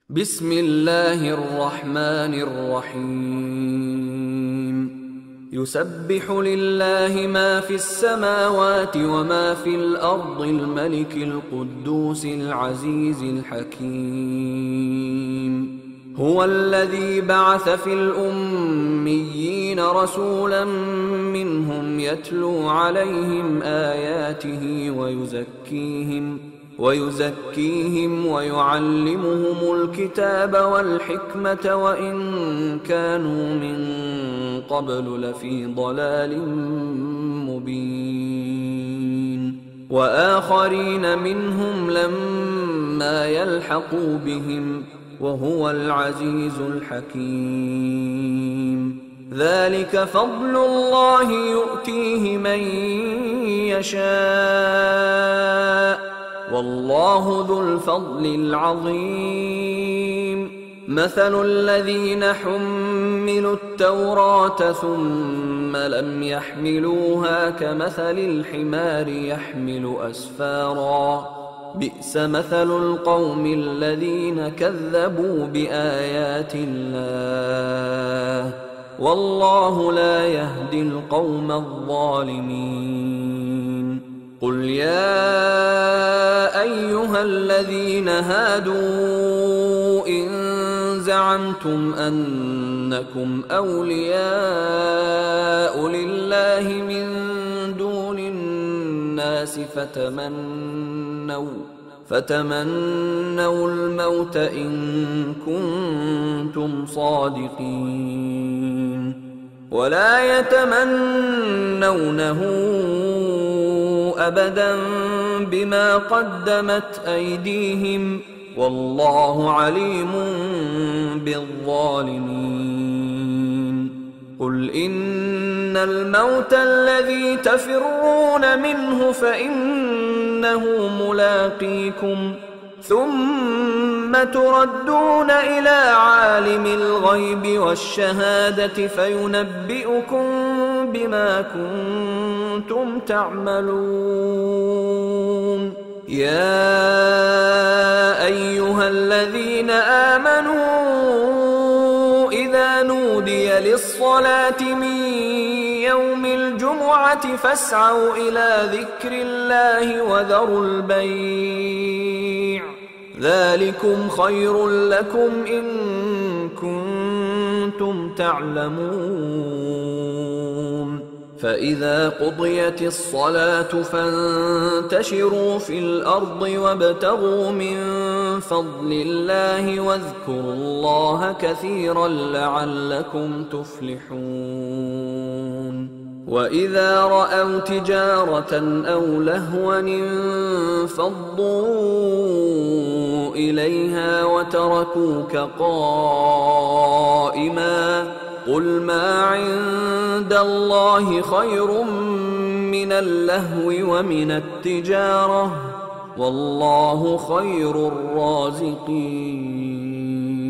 بسم الله الرحمن الرحيم يسبح لله ما في السماوات وما في الأرض الملك القدوس العزيز الحكيم هو الذي بعث في الأميين رسولا منهم يتلو عليهم آياته ويزكيهم ويعلمهم الكتاب والحكمة وإن كانوا من قبل لفي ضلال مبين وآخرين منهم لما يلحقوا بهم وهو العزيز الحكيم ذلك فضل الله يؤتيه من يشاء والله ذو الفضل العظيم مثل الذين حملوا التوراة ثم لم يحملوها كمثل الحمار يحمل أسفارا بئس مثل القوم الذين كذبوا بآيات الله والله لا يهدي القوم الظالمين قل يا أيها الذين هادوا إن زعمتم أنكم أولياء لله من دون الناس فتمنوا الموت إن كنتم صادقين ولا يتمنونه أبدا بما قدمت أيديهم والله عليم بالظالمين قل إن الموت الذي تفرون منه فإنه ملاقيكم ثم تردون إلى عالم الغيب والشهادة فينبئكم بما كنتم تعملون يا أيها الذين آمنوا إذا نودي للصلاة من يوم الجمعة فاسعوا إلى ذكر الله وذروا البيع ذلكم خير لكم إن كنتم تعلمون فإذا قضيت الصلاة فانتشروا في الأرض وابتغوا من فضل الله واذكروا الله كثيرا لعلكم تفلحون وإذا رأوا تجارة أو لهوا انفضوا إليها وتركوك قائما قل ما عند الله خير من اللهو ومن التجارة والله خير الرازقين